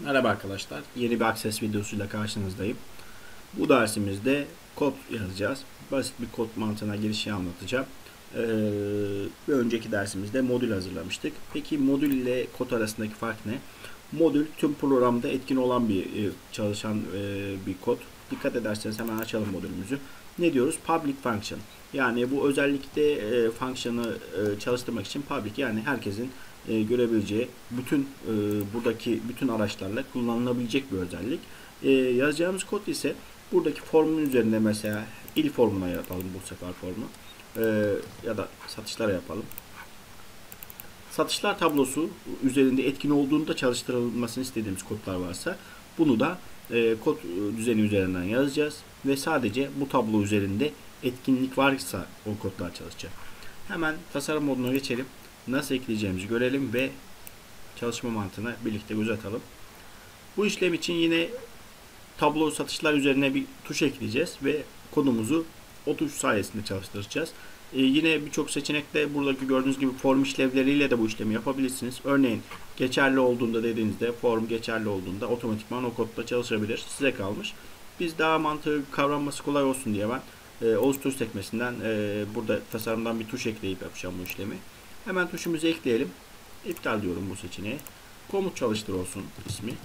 Merhaba arkadaşlar, yeni bir Access videosuyla karşınızdayım. Bu dersimizde kod yazacağız. Basit bir kod mantığına girişi anlatacağım. Bir önceki dersimizde modül hazırlamıştık. Peki modül ile kod arasındaki fark ne? Modül tüm programda etkin olan bir çalışan bir kod. Dikkat ederseniz hemen açalım modülümüzü. Ne diyoruz? Public function. Yani bu özellikle function'ı çalıştırmak için public, yani herkesin görebileceği buradaki bütün araçlarla kullanılabilecek bir özellik. Yazacağımız kod ise buradaki formun üzerinde, mesela il formuna yapalım bu sefer formu. Ya da satışlara yapalım. Satışlar tablosu üzerinde etkin olduğunda çalıştırılmasını istediğimiz kodlar varsa bunu da kod düzeni üzerinden yazacağız ve sadece bu tablo üzerinde etkinlik varsa o kodlar çalışacak. Hemen tasarım moduna geçelim. Nasıl ekleyeceğimizi görelim ve çalışma mantığını birlikte göz atalım. Bu işlem için yine tablo satışlar üzerine bir tuş ekleyeceğiz ve kodumuzu o tuş sayesinde çalıştıracağız. Yine birçok seçenekte buradaki gördüğünüz gibi form işlevleriyle de bu işlemi yapabilirsiniz. Örneğin geçerli olduğunda dediğinizde, form geçerli olduğunda otomatikman o kodla çalışabilir. Size kalmış. Biz daha mantığı kavranması kolay olsun diye ben oluştur sekmesinden burada tasarımdan bir tuş ekleyip yapacağım bu işlemi. Hemen tuşumuzu ekleyelim. İptal diyorum bu seçeneği. Komut çalıştır olsun ismi.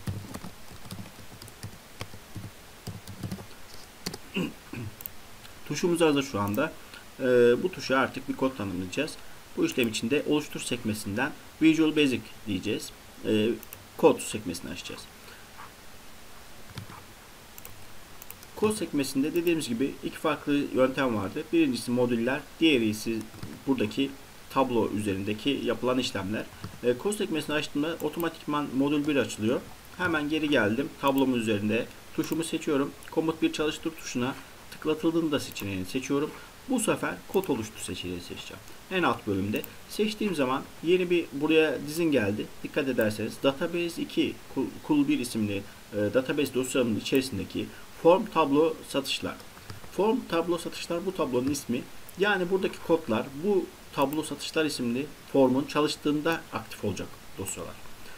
Tuşumuz hazır şu anda. Bu tuşa artık bir kod tanımlayacağız. Bu işlem için de oluştur sekmesinden Visual Basic diyeceğiz. Kod sekmesini açacağız. Kod sekmesinde dediğimiz gibi iki farklı yöntem vardı. Birincisi modüller, diğeri ise buradaki tablo üzerindeki yapılan işlemler. Kod sekmesini açtığımda otomatikman modül 1 açılıyor. Hemen geri geldim. Tablomun üzerinde tuşumu seçiyorum. Komut 1 çalıştır tuşuna tıklatıldığında seçeneğini seçiyorum. Bu sefer kod oluştur seçeneğini seçeceğim. En alt bölümde seçtiğim zaman yeni bir buraya dizin geldi. Dikkat ederseniz Database 2 Cool 1 isimli database dosyamın içerisindeki form tablo satışlar. Form tablo satışlar bu tablonun ismi. Yani buradaki kodlar bu tablo satışlar isimli formun çalıştığında aktif olacak dosyalar.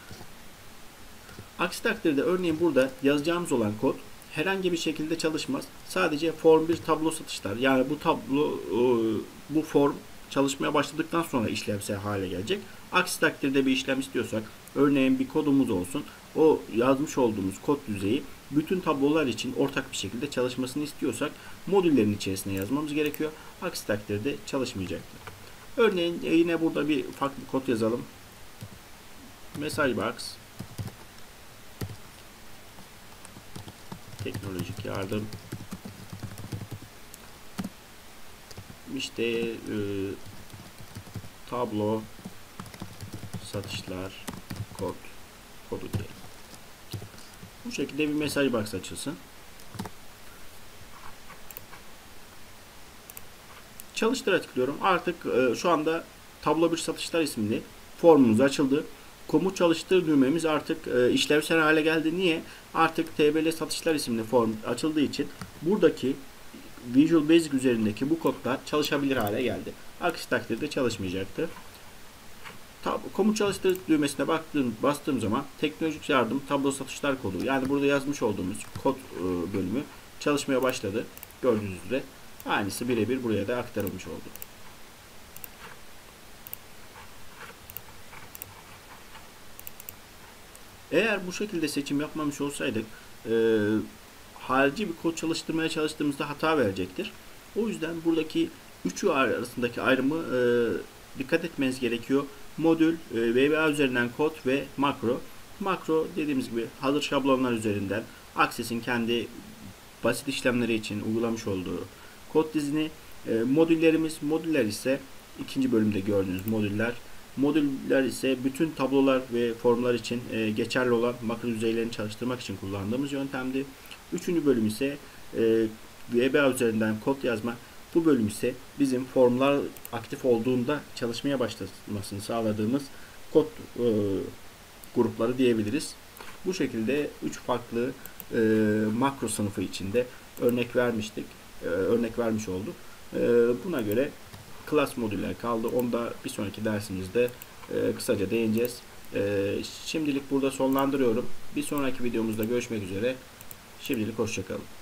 Aksi takdirde örneğin burada yazacağımız olan kod herhangi bir şekilde çalışmaz. Sadece form bir tablo satışlar. Yani bu form çalışmaya başladıktan sonra işlevsel hale gelecek. Aksi takdirde bir işlem istiyorsak, örneğin bir kodumuz olsun. O yazmış olduğumuz kod düzeyi bütün tablolar için ortak bir şekilde çalışmasını istiyorsak modüllerin içerisine yazmamız gerekiyor. Aksi takdirde çalışmayacaktır. Örneğin yine burada bir farklı kod yazalım. Message box, teknolojik yardım, işte tablo satışlar kodu diye. Bu şekilde bir mesaj box açılsın. Çalıştıra tıklıyorum. Artık şu anda tablo bir satışlar isimli formumuz açıldı. Komut çalıştır düğmemiz artık işlevsel hale geldi. Niye? Artık TBL satışlar isimli form açıldığı için buradaki Visual Basic üzerindeki bu kodlar çalışabilir hale geldi. Aksi takdirde çalışmayacaktı. Komut çalıştır düğmesine bastığım zaman teknolojik yardım tablo satışlar kodu, yani burada yazmış olduğumuz kod bölümü çalışmaya başladı. Gördüğünüz üzere aynısı birebir buraya da aktarılmış oldu. Eğer bu şekilde seçim yapmamış olsaydık harici bir kod çalıştırmaya çalıştığımızda hata verecektir. O yüzden buradaki üçü arasındaki ayrımı dikkat etmeniz gerekiyor. Modül, VBA üzerinden kod ve makro. Makro dediğimiz gibi hazır şablonlar üzerinden Access'in kendi basit işlemleri için uygulamış olduğu kod dizini. Modüller ise ikinci bölümde gördüğünüz modüller. Modüller ise bütün tablolar ve formlar için geçerli olan makro düzeylerini çalıştırmak için kullandığımız yöntemdi. Üçüncü bölüm ise VBA üzerinden kod yazma. Bu bölüm ise bizim formlar aktif olduğunda çalışmaya başlamasını sağladığımız kod grupları diyebiliriz. Bu şekilde üç farklı makro sınıfı içinde örnek vermiş olduk. Buna göre class modüller kaldı. Onu da bir sonraki dersimizde kısaca değineceğiz. Şimdilik burada sonlandırıyorum. Bir sonraki videomuzda görüşmek üzere. Şimdilik hoşça kalın.